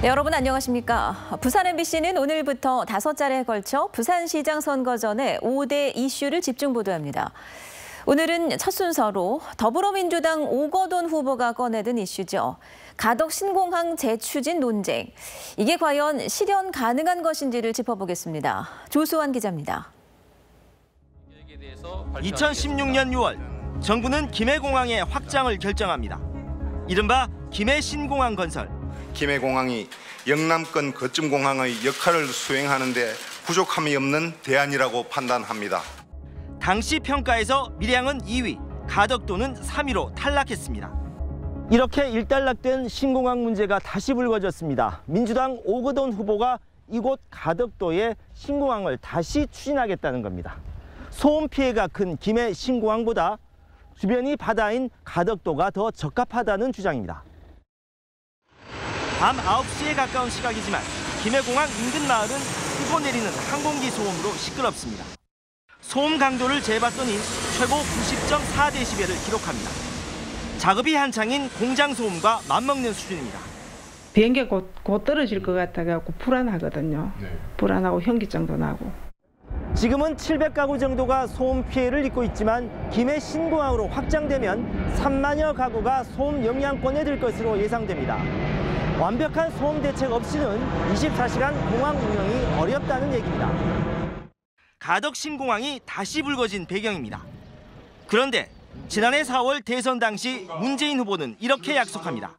네, 여러분 안녕하십니까. 부산 MBC는 오늘부터 5차례에 걸쳐 부산시장 선거 전에 5대 이슈를 집중 보도합니다. 오늘은 첫 순서로 더불어민주당 오거돈 후보가 꺼내든 이슈죠. 가덕 신공항 재추진 논쟁. 이게 과연 실현 가능한 것인지를 짚어보겠습니다. 조수환 기자입니다. 2016년 6월 정부는 김해공항의 확장을 결정합니다. 이른바 김해 신공항 건설. 김해공항이 영남권 거점공항의 역할을 수행하는 데 부족함이 없는 대안이라고 판단합니다. 당시 평가에서 밀양은 2위, 가덕도는 3위로 탈락했습니다. 이렇게 일단락된 신공항 문제가 다시 불거졌습니다. 민주당 오거돈 후보가 이곳 가덕도에 신공항을 다시 추진하겠다는 겁니다. 소음 피해가 큰 김해 신공항보다 주변이 바다인 가덕도가 더 적합하다는 주장입니다. 밤 9시에 가까운 시각이지만 김해공항 인근 마을은 후보 내리는 항공기 소음으로 시끄럽습니다. 소음 강도를 재봤더니 최고 90.4데시벨을 기록합니다. 작업이 한창인 공장 소음과 맞먹는 수준입니다. 비행기가 곧 떨어질 것 같아서 불안하거든요. 불안하고 현기증도 나고. 지금은 700가구 정도가 소음 피해를 입고 있지만 김해 신공항으로 확장되면 3만여 가구가 소음 영향권에 들 것으로 예상됩니다. 완벽한 소음 대책 없이는 24시간 공항 운영이 어렵다는 얘기입니다. 가덕 신공항이 다시 불거진 배경입니다. 그런데 지난해 4월 대선 당시 문재인 후보는 이렇게 약속합니다.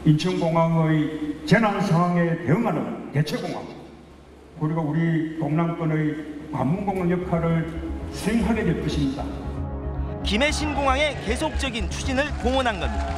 인천공항의 재난 상황에 대응하는 대체공항, 그리고 우리 동남권의 관문공항 역할을 수행하게 될 것입니다. 김해 신공항의 계속적인 추진을 공언한 겁니다.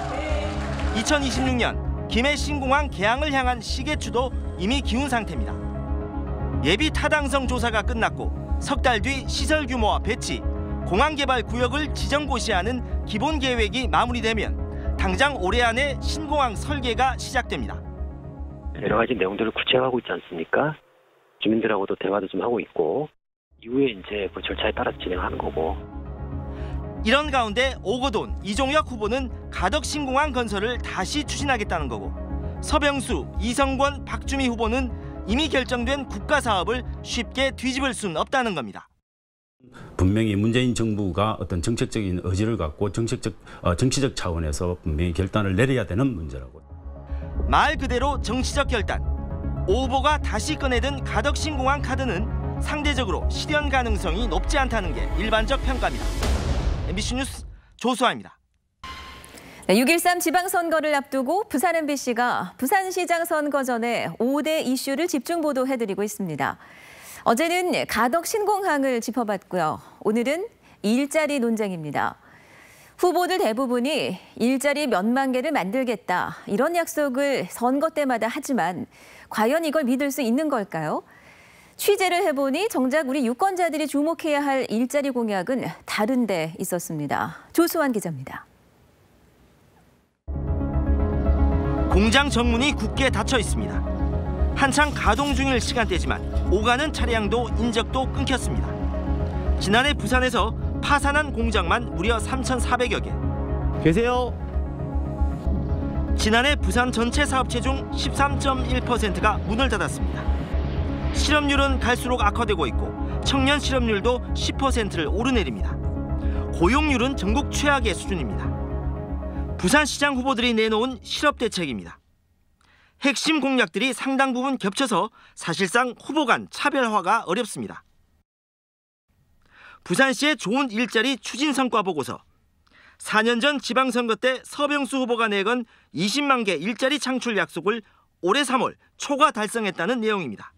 2026년 김해 신공항 개항을 향한 시계추도 이미 기운 상태입니다. 예비 타당성 조사가 끝났고 석 달 뒤 시설 규모와 배치, 공항 개발 구역을 지정 고시하는 기본 계획이 마무리되면 당장 올해 안에 신공항 설계가 시작됩니다. 여러 가지 내용들을 구체화하고 있지 않습니까? 주민들하고도 대화도 좀 하고 있고 이후에 이제 그 절차에 따라서 진행하는 거고. 이런 가운데 오거돈, 이종혁 후보는 가덕 신공항 건설을 다시 추진하겠다는 거고 서병수, 이성권, 박주미 후보는 이미 결정된 국가 사업을 쉽게 뒤집을 수는 없다는 겁니다. 분명히 문재인 정부가 어떤 정책적인 의지를 갖고 정치적 차원에서 분명히 결단을 내려야 되는 문제라고. 말 그대로 정치적 결단. 오 후보가 다시 꺼내든 가덕 신공항 카드는 상대적으로 실현 가능성이 높지 않다는 게 일반적 평가입니다. MBC 뉴스 조수아입니다. 6.13 지방선거를 앞두고 부산 MBC가 부산시장 선거 전에 5대 이슈를 집중 보도해드리고 있습니다. 어제는 가덕 신공항을 짚어봤고요. 오늘은 일자리 논쟁입니다. 후보들 대부분이 일자리 몇만 개를 만들겠다 이런 약속을 선거 때마다 하지만 과연 이걸 믿을 수 있는 걸까요? 취재를 해보니 정작 우리 유권자들이 주목해야 할 일자리 공약은 다른 데 있었습니다. 조수환 기자입니다. 공장 정문이 굳게 닫혀 있습니다. 한창 가동 중일 시간대지만 오가는 차량도 인적도 끊겼습니다. 지난해 부산에서 파산한 공장만 무려 3,400여 개. 계세요? 지난해 부산 전체 사업체 중 13.1%가 문을 닫았습니다. 실업률은 갈수록 악화되고 있고 청년 실업률도 10%를 오르내립니다. 고용률은 전국 최악의 수준입니다. 부산시장 후보들이 내놓은 실업대책입니다. 핵심 공약들이 상당 부분 겹쳐서 사실상 후보 간 차별화가 어렵습니다. 부산시의 좋은 일자리 추진 성과 보고서. 4년 전 지방선거 때 서병수 후보가 내건 20만 개 일자리 창출 약속을 올해 3월 초과 달성했다는 내용입니다.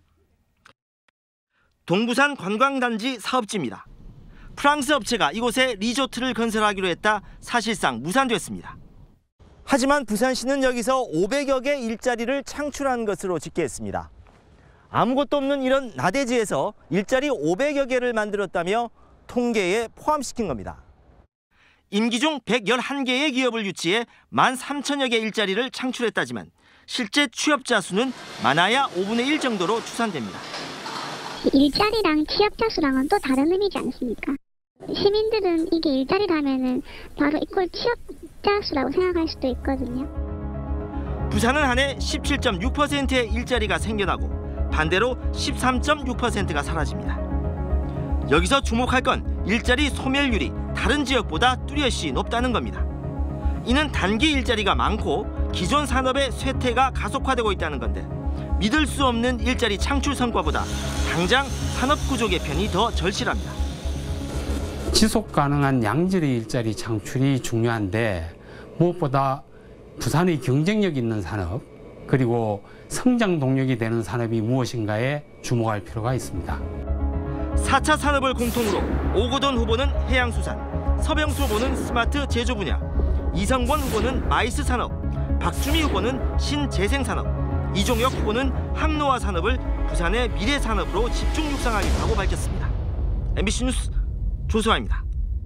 동부산 관광단지 사업지입니다. 프랑스 업체가 이곳에 리조트를 건설하기로 했다 사실상 무산됐습니다. 하지만 부산시는 여기서 500여 개 일자리를 창출한 것으로 집계했습니다. 아무것도 없는 이런 나대지에서 일자리 500여 개를 만들었다며 통계에 포함시킨 겁니다. 임기 중 111개의 기업을 유치해 13,000여 개 일자리를 창출했다지만 실제 취업자 수는 많아야 5분의 1 정도로 추산됩니다. 일자리랑 취업자 수랑은 또 다른 의미지 않습니까? 시민들은 이게 일자리라면은 바로 이걸 취업자 수라고 생각할 수도 있거든요. 부산은 한 해 17.6%의 일자리가 생겨나고 반대로 13.6%가 사라집니다. 여기서 주목할 건 일자리 소멸률이 다른 지역보다 뚜렷이 높다는 겁니다. 이는 단기 일자리가 많고 기존 산업의 쇠퇴가 가속화되고 있다는 건데 믿을 수 없는 일자리 창출 성과보다 당장 산업 구조 개편이 더 절실합니다. 지속 가능한 양질의 일자리 창출이 중요한데 무엇보다 부산의 경쟁력 있는 산업 그리고 성장 동력이 되는 산업이 무엇인가에 주목할 필요가 있습니다. 4차 산업을 공통으로 오거돈 후보는 해양수산, 서병수 후보는 스마트 제조 분야, 이성권 후보는 마이스 산업, 박주미 후보는 신재생산업, 이종혁 후보는 항로화 산업을 부산의 미래 산업으로 집중 육성하겠다고 밝혔습니다. MBC 뉴스 조수아입니다.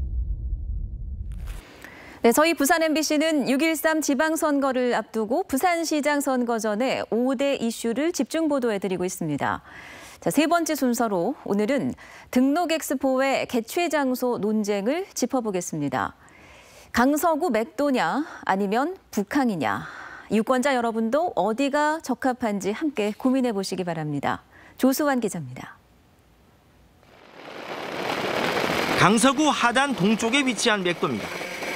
네, 저희 부산 MBC는 6.13 지방선거를 앞두고 부산시장 선거 전에 5대 이슈를 집중 보도해드리고 있습니다. 자, 세 번째 순서로 오늘은 등록 엑스포의 개최 장소 논쟁을 짚어보겠습니다. 강서구 맥도냐 아니면 북항이냐. 유권자 여러분도 어디가 적합한지 함께 고민해 보시기 바랍니다. 조수환 기자입니다. 강서구 하단 동쪽에 위치한 맥도입니다.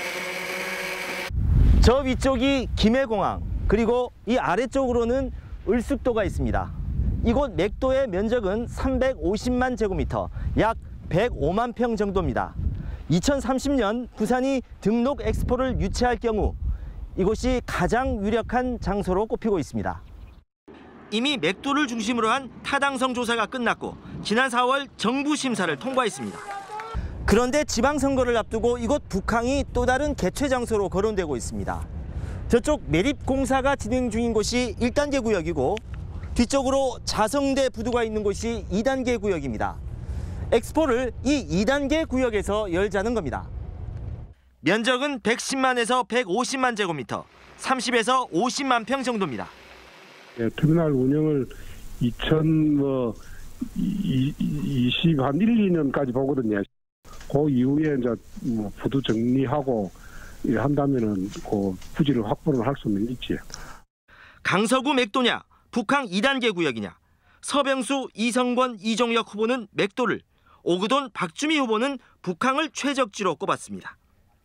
저 위쪽이 김해공항, 그리고 이 아래쪽으로는 을숙도가 있습니다. 이곳 맥도의 면적은 350만 제곱미터, 약 105만 평 정도입니다. 2030년 부산이 등록 엑스포를 유치할 경우 이곳이 가장 유력한 장소로 꼽히고 있습니다. 이미 맥도를 중심으로 한 타당성 조사가 끝났고 지난 4월 정부 심사를 통과했습니다. 그런데 지방선거를 앞두고 이곳 북항이 또 다른 개최 장소로 거론되고 있습니다. 저쪽 매립공사가 진행 중인 곳이 1단계 구역이고 뒤쪽으로 자성대 부두가 있는 곳이 2단계 구역입니다. 엑스포를 이 2단계 구역에서 열자는 겁니다. 면적은 110만에서 150만 제곱미터, 30에서 50만 평 정도입니다. 네, 터미널 운영을 2021, 2년까지 보거든요. 그 이후에 이제 뭐 부두 정리하고 한다면은 그 부지를 확보를 할 수는 있지. 강서구 맥도냐, 북항 2단계 구역이냐. 서병수, 이성권, 이종혁 후보는 맥도를, 오거돈, 박주미 후보는 북항을 최적지로 꼽았습니다.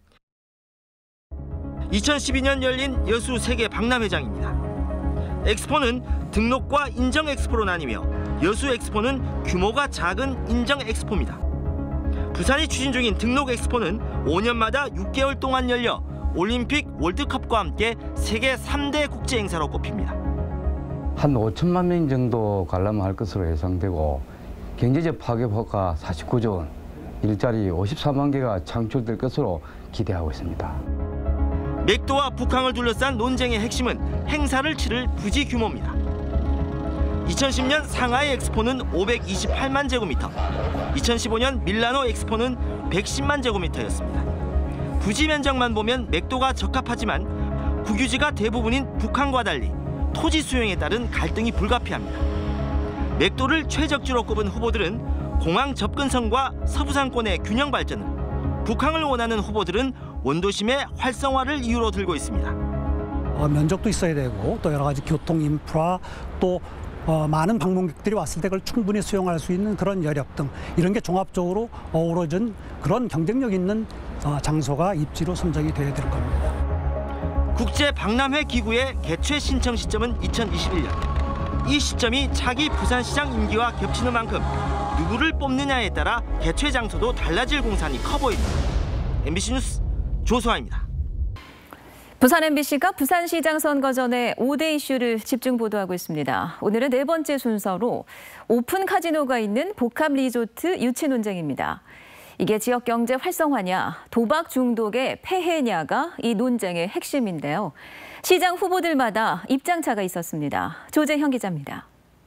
2012년 열린 여수 세계 박람회장입니다. 엑스포는 등록과 인정 엑스포로 나뉘며 여수 엑스포는 규모가 작은 인정 엑스포입니다. 부산이 추진 중인 등록 엑스포는 5년마다 6개월 동안 열려 올림픽, 월드컵과 함께 세계 3대 국제 행사로 꼽힙니다. 한 5천만 명 정도 관람할 것으로 예상되고 경제적 파괴효과 49조 원, 일자리 54만 개가 창출될 것으로 기대하고 있습니다. 맥도와 북항을 둘러싼 논쟁의 핵심은 행사를 치를 부지 규모입니다. 2010년 상하이 엑스포는 528만 제곱미터, 2015년 밀라노 엑스포는 110만 제곱미터였습니다. 부지 면적만 보면 맥도가 적합하지만 국유지가 대부분인 북한과 달리 토지 수용에 따른 갈등이 불가피합니다. 맥도를 최적지로 꼽은 후보들은 공항 접근성과 서부상권의 균형 발전을, 북항을 원하는 후보들은 원도심의 활성화를 이유로 들고 있습니다. 면적도 있어야 되고 또 여러 가지 교통 인프라 또 많은 방문객들이 왔을 때 그걸 충분히 수용할 수 있는 그런 여력 등 이런 게 종합적으로 어우러진 그런 경쟁력 있는 장소가 입지로 선정이 돼야 될 겁니다. 국제 박람회 기구의 개최 신청 시점은 2021년. 이 시점이 차기 부산시장 임기와 겹치는 만큼 누구를 뽑느냐에 따라 개최 장소도 달라질 공산이 커 보입니다. MBC 뉴스 조수아입니다. 부산 MBC가 부산시장 선거 전에 5대 이슈를 집중 보도하고 있습니다. 오늘은 네 번째 순서로 오픈 카지노가 있는 복합 리조트 유치 논쟁입니다. 이게 지역 경제 활성화냐, 도박 중독의 폐해냐가 이 논쟁의 핵심인데요. 시장 후보들마다 입장차가 있었습니다. 조재형 기자입니다.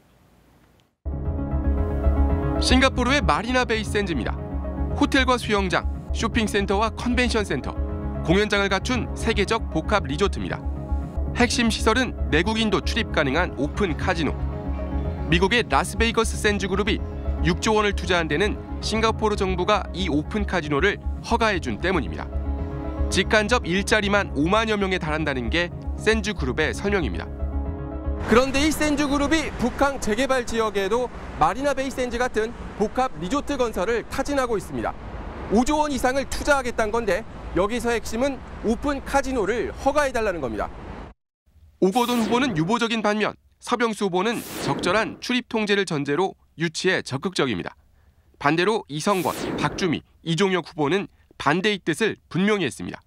싱가포르의 마리나 베이 샌즈입니다. 호텔과 수영장, 쇼핑센터와 컨벤션센터, 공연장을 갖춘 세계적 복합 리조트입니다. 핵심 시설은 내국인도 출입 가능한 오픈 카지노. 미국의 라스베이거스 샌즈 그룹이 6조 원을 투자한 데는 싱가포르 정부가 이 오픈 카지노를 허가해준 때문입니다. 직간접 일자리만 5만여 명에 달한다는 게 센주그룹의 설명입니다. 그런데 이 센주그룹이 북항 재개발 지역에도 마리나베이 샌즈 같은 복합 리조트 건설을 타진하고 있습니다. 5조 원 이상을 투자하겠다는 건데 여기서 핵심은 오픈 카지노를 허가해달라는 겁니다. 오거돈 후보는 유보적인 반면 서병수 후보는 적절한 출입 통제를 전제로 유치에 적극적입니다. 반대로 이성권, 박주미, 이종혁 후보는 반대의 뜻을 분명히 했습니다.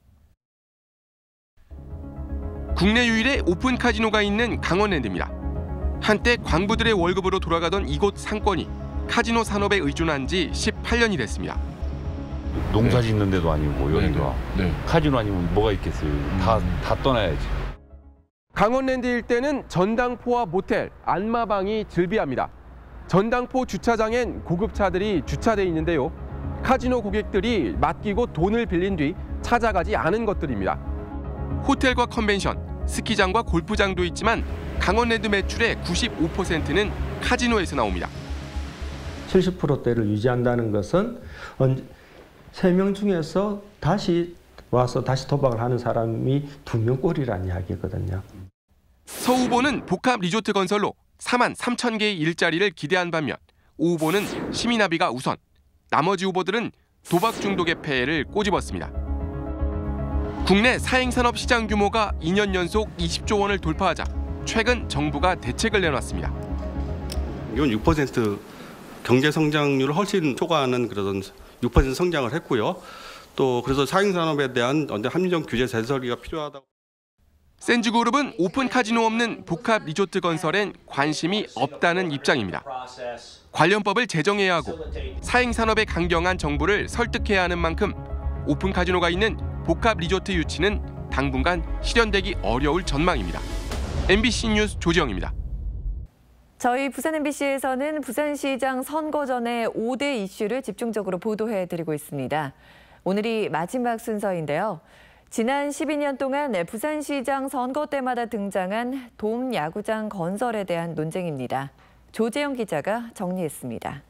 국내 유일의 오픈 카지노가 있는 강원랜드입니다. 한때 광부들의 월급으로 돌아가던 이곳 상권이 카지노 산업에 의존한 지 18년이 됐습니다. 농사 짓는 데도 아니고 여기가 카지노 아니면 뭐가 있겠어요. 다 떠나야지. 강원랜드 일대는 전당포와 모텔, 안마방이 즐비합니다. 전당포 주차장엔 고급차들이 주차돼 있는데요. 카지노 고객들이 맡기고 돈을 빌린 뒤 찾아가지 않은 것들입니다. 호텔과 컨벤션, 스키장과 골프장도 있지만 강원랜드 매출의 95%는 카지노에서 나옵니다. 70%대를 유지한다는 것은 3명 중에서 다시 와서 다시 도박을 하는 사람이 2명 꼴이라는 이야기거든요. 서 후보는 복합 리조트 건설로 4만 3천 개의 일자리를 기대한 반면 오 후보는 시민합의가 우선, 나머지 후보들은 도박 중독의 폐해를 꼬집었습니다. 국내 사행산업 시장 규모가 2년 연속 20조 원을 돌파하자 최근 정부가 대책을 내놨습니다. 이건 6% 경제 성장률을 훨씬 초과하는 그런 6% 성장을 했고요. 또 그래서 사행산업에 대한 합리적 규제 제설이가 필요하다고. 센주그룹은 오픈 카지노 없는 복합 리조트 건설엔 관심이 없다는 입장입니다. 관련법을 제정해야 하고 사행산업에 강경한 정부를 설득해야 하는 만큼 오픈 카지노가 있는 복합 리조트 유치는 당분간 실현되기 어려울 전망입니다. MBC 뉴스 조지영입니다. 저희 부산 MBC에서는 부산시장 선거 전에 5대 이슈를 집중적으로 보도해드리고 있습니다. 오늘이 마지막 순서인데요. 지난 12년 동안 부산시장 선거 때마다 등장한 돔 야구장 건설에 대한 논쟁입니다. 조재영 기자가 정리했습니다.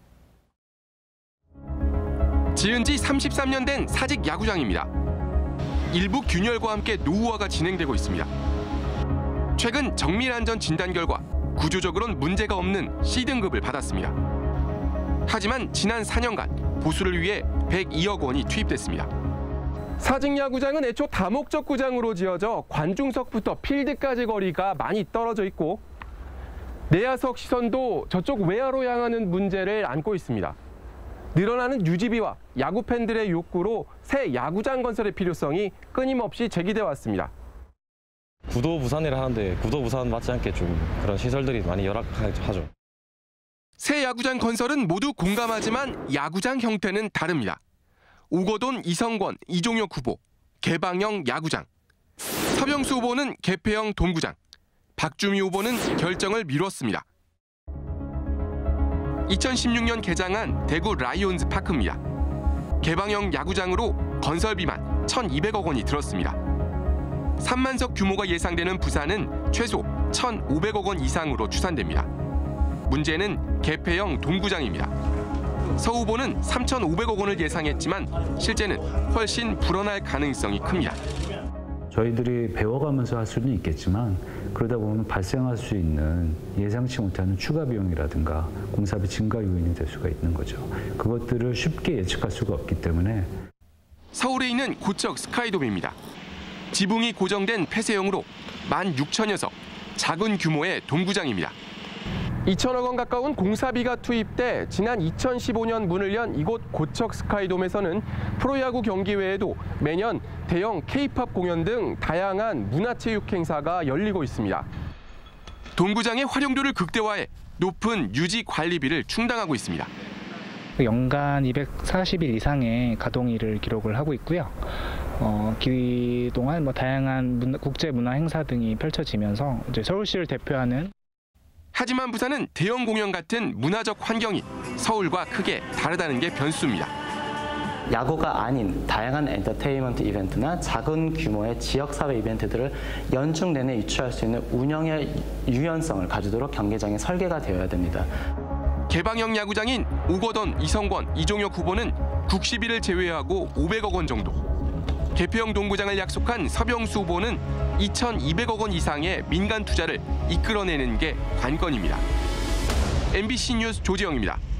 지은 지 33년 된 사직 야구장입니다. 일부 균열과 함께 노후화가 진행되고 있습니다. 최근 정밀안전 진단 결과 구조적으로는 문제가 없는 C등급을 받았습니다. 하지만 지난 4년간 보수를 위해 102억 원이 투입됐습니다. 사직 야구장은 애초 다목적 구장으로 지어져 관중석부터 필드까지 거리가 많이 떨어져 있고 내야석 시선도 저쪽 외야로 향하는 문제를 안고 있습니다. 늘어나는 유지비와 야구 팬들의 욕구로 새 야구장 건설의 필요성이 끊임없이 제기돼 왔습니다. 구도 부산이라 하는데 구도 부산 맞지 않게 좀 그런 시설들이 많이 열악하죠. 새 야구장 건설은 모두 공감하지만 야구장 형태는 다릅니다. 오거돈, 이성권, 이종혁 후보, 개방형 야구장. 서병수 후보는 개폐형 돔구장. 박주미 후보는 결정을 미뤘습니다. 2016년 개장한 대구 라이온즈 파크입니다. 개방형 야구장으로 건설비만 1,200억 원이 들었습니다. 3만석 규모가 예상되는 부산은 최소 1,500억 원 이상으로 추산됩니다. 문제는 개폐형 돔구장입니다. 서 후보는 3,500억 원을 예상했지만 실제는 훨씬 불어날 가능성이 큽니다. 저희들이 배워가면서 할 수는 있겠지만 그러다 보면 발생할 수 있는 예상치 못하는 추가 비용이라든가 공사비 증가 요인이 될 수가 있는 거죠. 그것들을 쉽게 예측할 수가 없기 때문에. 서울에 있는 고척 스카이돔입니다. 지붕이 고정된 폐쇄형으로 16,000여석, 작은 규모의 돔구장입니다. 2천억 원 가까운 공사비가 투입돼 지난 2015년 문을 연 이곳 고척 스카이돔에서는 프로야구 경기 외에도 매년 대형 K-팝 공연 등 다양한 문화체육 행사가 열리고 있습니다. 돔구장의 활용도를 극대화해 높은 유지 관리비를 충당하고 있습니다. 연간 240일 이상의 가동일을 기록을 하고 있고요. 그동안 다양한 국제 문화 행사 등이 펼쳐지면서 이제 서울시를 대표하는. 하지만 부산은 대형 공연 같은 문화적 환경이 서울과 크게 다르다는 게 변수입니다. 야구가 아닌 다양한 엔터테인먼트 이벤트나 작은 규모의 지역사회 이벤트들을 연중 내내 유치할 수 있는 운영의 유연성을 가지도록 경기장이 설계가 되어야 됩니다. 개방형 야구장인 오거돈, 이성권, 이종혁 후보는 국시비를 제외하고 500억 원 정도. 개표형 농구장을 약속한 서병수 후보는 2,200억 원 이상의 민간 투자를 이끌어내는 게 관건입니다. MBC 뉴스 조지영입니다.